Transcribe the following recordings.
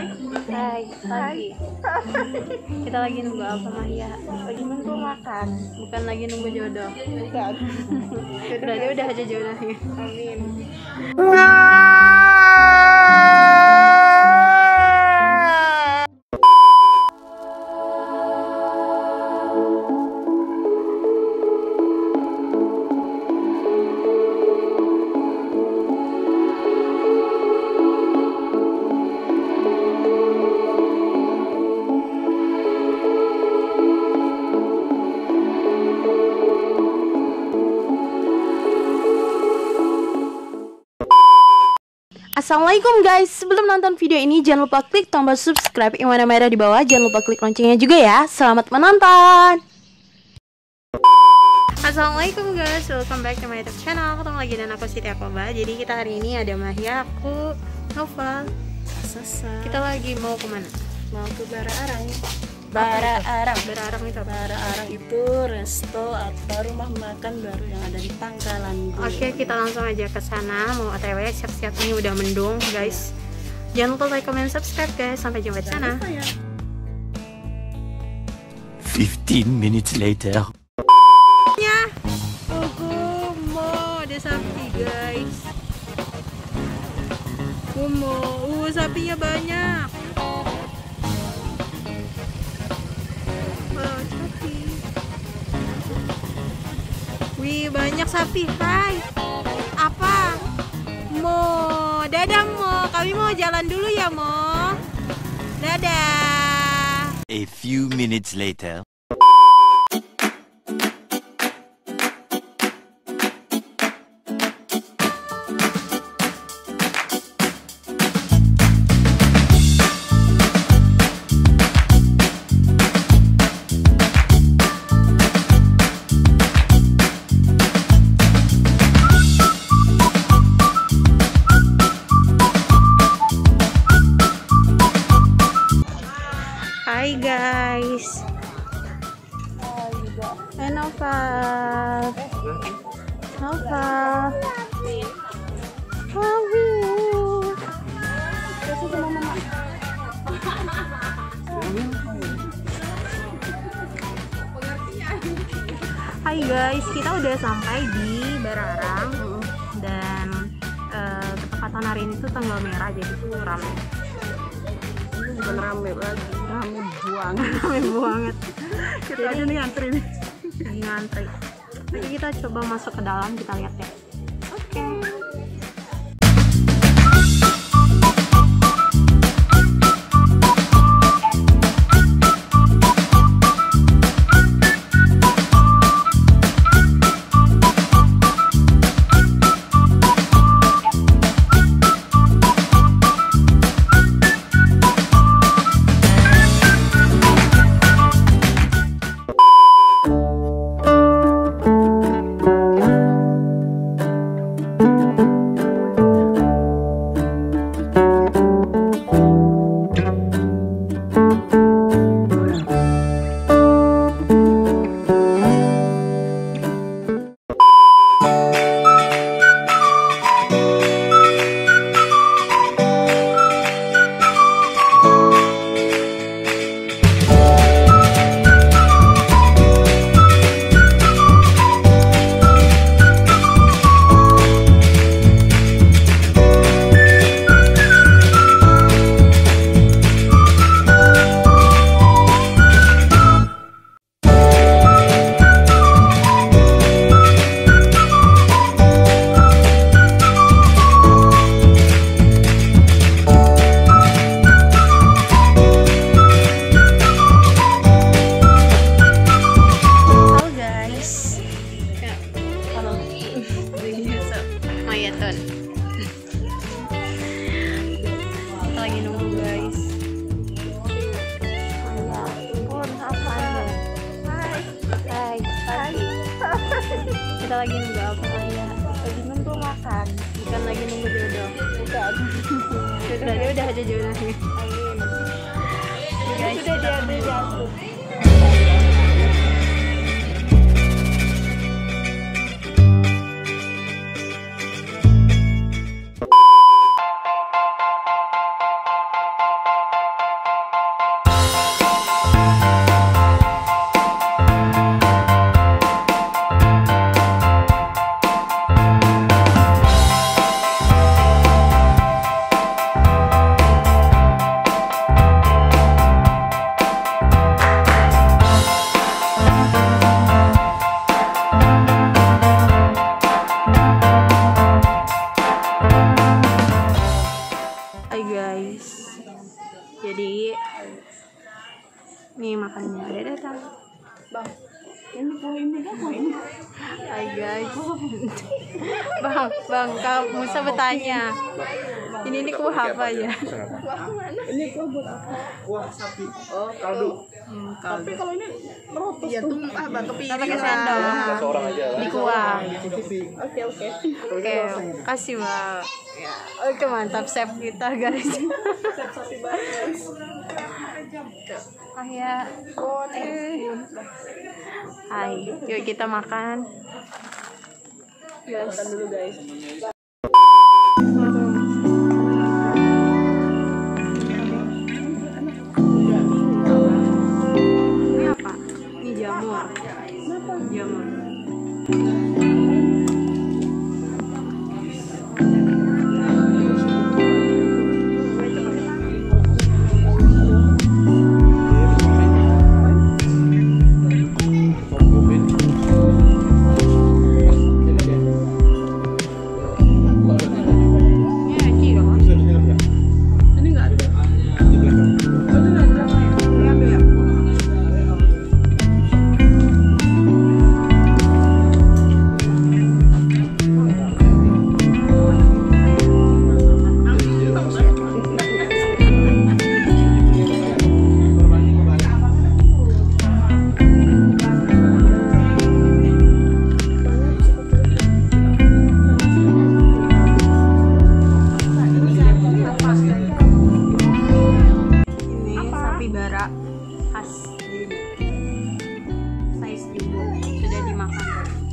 Hai, pagi. Kita lagi nunggu apa, Mahya? Lagi nunggu makan. Bukan lagi nunggu jodoh. Bukan. Berarti udah aja jodohnya. Amin. Assalamualaikum guys, sebelum nonton video ini jangan lupa klik tombol subscribe yang warna merah di bawah. Jangan lupa klik loncengnya juga ya. Selamat menonton. Assalamualaikum guys, welcome back to my YouTube channel. Ketemu lagi dan aku Siti Akoba. Jadi kita hari ini ada Mahya, aku, Nova, Sasa. kita lagi mau kemana? Mau ke Bara-Arang. Bara-Arang itu apa? Bara-Arang itu resto atau rumah makan baru yang ada di Pangkalan. Oke, kita langsung aja ke sana. Mau OTW, siap-siap ini udah mendung guys. Jangan lupa like, comment, subscribe guys. Sampai jumpa di sana. 15 minutes later. Kumo, ada sapi guys. Kumo, sapinya banyak. Wow, sapi. Wih, banyak sapi. Hai. Apa? Mo, dadah Mo. Kami mau jalan dulu ya Mo. Dadah. A few minutes later. Hai guys. Hai Nova. Nova. Hai guys, kita udah sampai di Bara-Arang dan ketepatan hari ini tuh tanggal merah jadi tuh ramai. Bukan rame lagi, rame buang. Rame banget. Kita aja nih antri nih. Lagi ngantri. Jadi kita coba masuk ke dalam, kita lihat ya. Oke. Kita lagi nunggu guys. Hai. Kita lagi nunggu apa Mahya? Lagi nunggu makan. Bukan lagi nunggu jodoh. Bukan. Berarti udah aja jodohnya. Amin. Guys, Sudah diatur. guys. Jadi nih makannya ada datang. Bang, ini poinnya kan poin. Hai guys. Bang, kamu Musa bertanya. Ini kuah apa ya? Ini kuah buat apa? Kuah sapi. Oh, kaldu. Tapi kalau ini merotos Iya tuh. tuh apa kepiting. Kita pakai sendok. Seorang aja lah. Di kuah. Oke. Oke, kasih Bang. Oke, mantap chef kita guys. Sapi banget. Ah ya. Hai, yuk kita makan. Makan dulu guys. Ini apa? Ini jamur. Jamur. Ini enggak ada. Oh, itu enggak ada. Ini ambil ya. Ini sapi bara khas Bimo. Size Bimo sudah dimakan.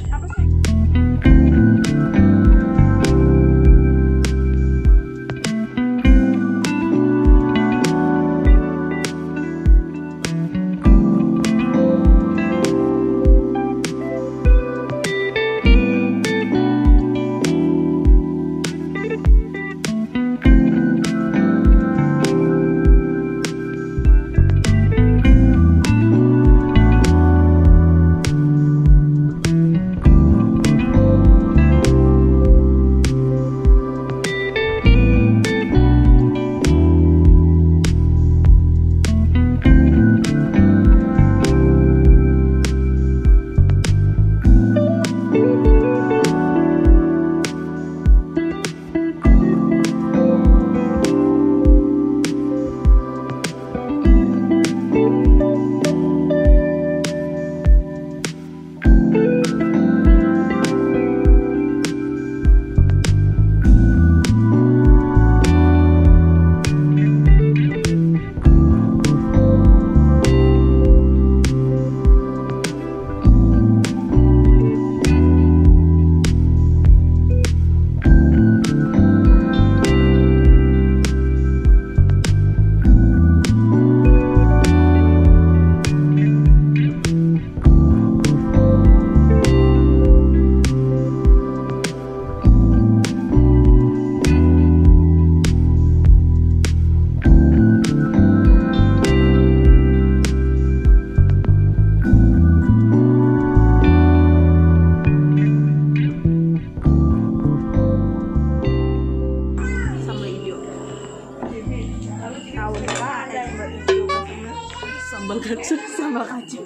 Sambal kacang. Sambal kacang.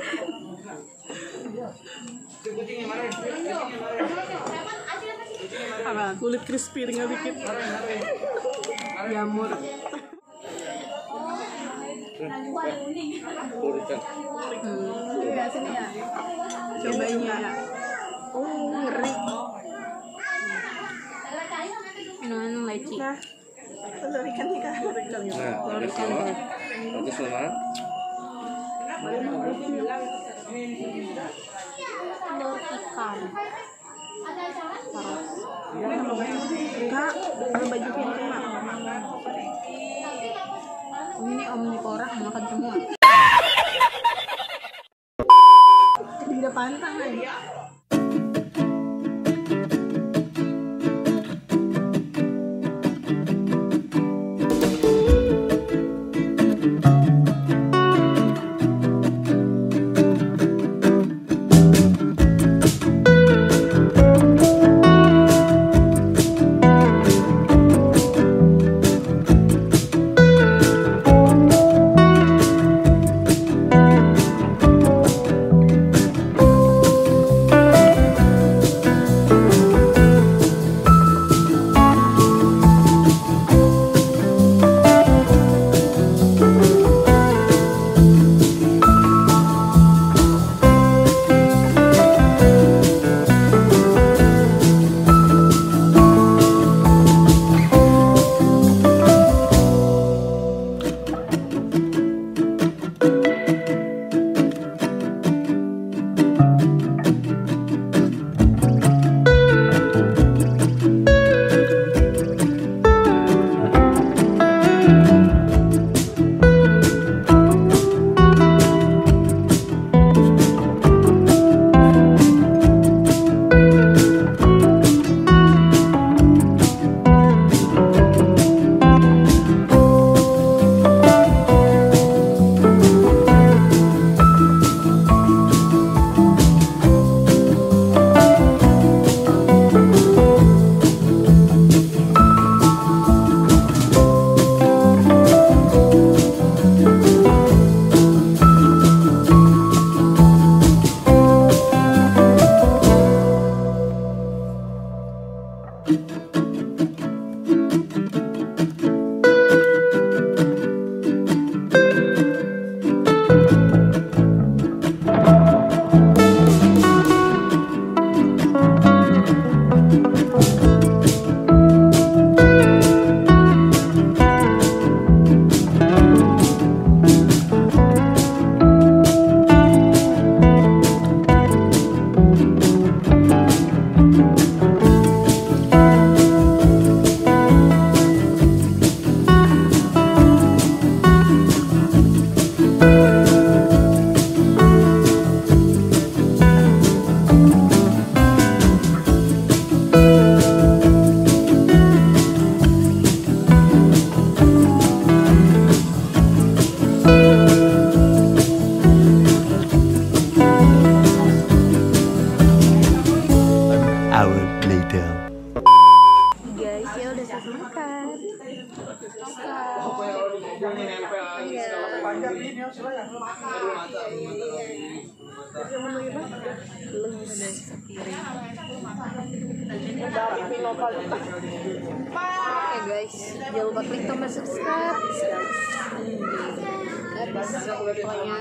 Apa? Kulit crispy tinggal dikit. Jamur. Ya, sini ya. Cobain ya. Oh, ngeri. Minuman leci. Telur ikan nih kak. Nah, bagus mama. Telur ikan. Kak, kalau baju pintu mak. Ini omnivora makan semua. Tidak pantang aja. Oke guys, jangan lupa klik tombol subscribe. Habis pokoknya.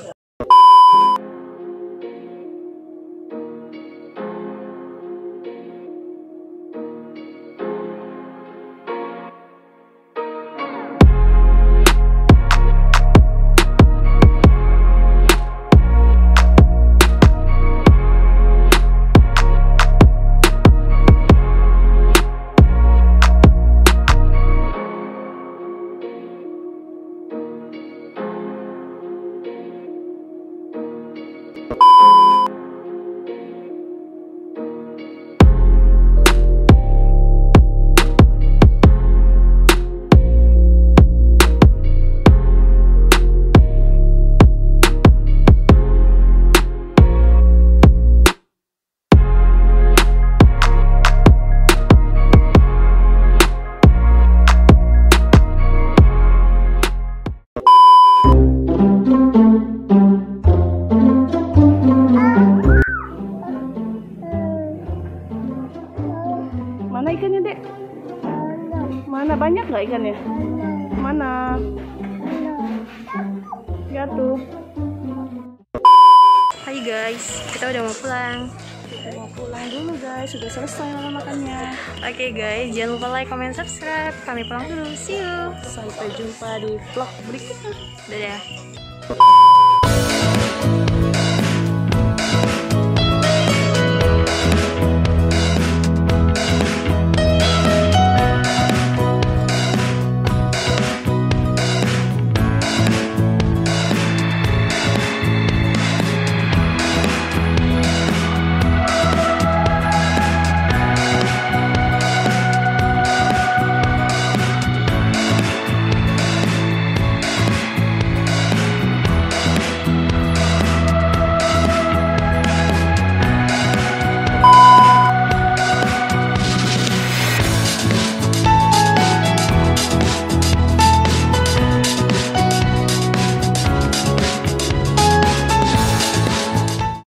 Mana ikannya, Dek? Mana, banyak nggak ikannya? Mana? Ya tuh. Hai guys, kita udah mau pulang. Kita mau pulang dulu guys, sudah selesai makannya. Oke guys, jangan lupa like, comment, subscribe. Kami pulang dulu, see you. Sampai jumpa di vlog berikutnya. Dadah.